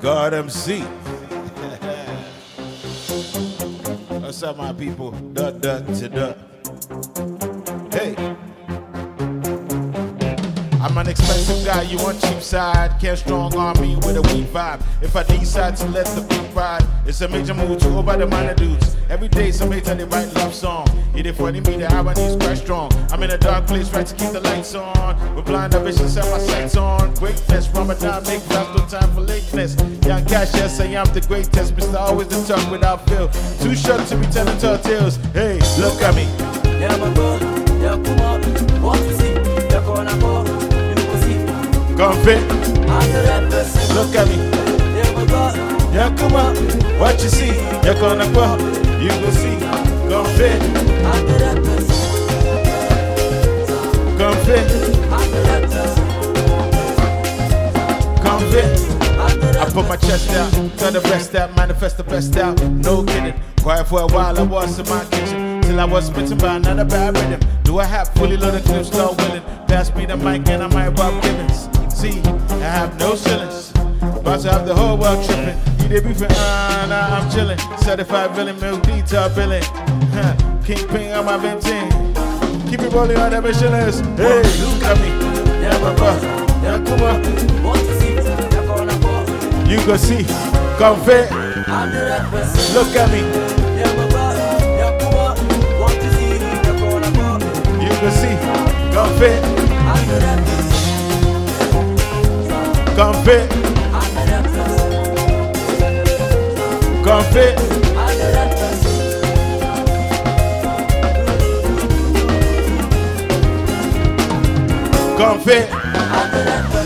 God MC. What's up, my people? Hey. I'm an expensive guy, you want cheap side. Can't strong arm me with a weak vibe. If I decide to let the beat ride, it's a major move to go by the minor dudes. Every day somebody tell they write love song. It ain't funny me, the irony's quite strong. I'm in a dark place, right to keep the lights on. With blind ambition, set my sights on. Greatness, Ramadan, make love, no time for lateness. Young cash, yes, I am the greatest. Mr. Always the talk without feel. Too short to be telling tall tales. Hey, look at me. Yeah, my boy, yeah, come on. What you see? You're gonna go. Confit. Look at me. Yeah, come on. What you see? You're gonna go. You will see. Confit. Confit. Confit. I put my chest out, tell the rest out, manifest the best out. No kidding. Quiet for a while, I was in my kitchen till I was smitten by another bad rhythm. Do I have fully loaded clips, Lord willing? Pass me the mic and I might rob Gibbons. See, I have no shillings. About to have the whole world tripping. You did beefing, nah, I'm chilling. Certified villain, milk detail billing. Kingpin on my 15. Keep it rolling on that mission list. Hey, look at me. Yeah, papa. Yeah, come on. You go see. Confit. Look at me. You go see. Confit. Confit. Confit. Confit.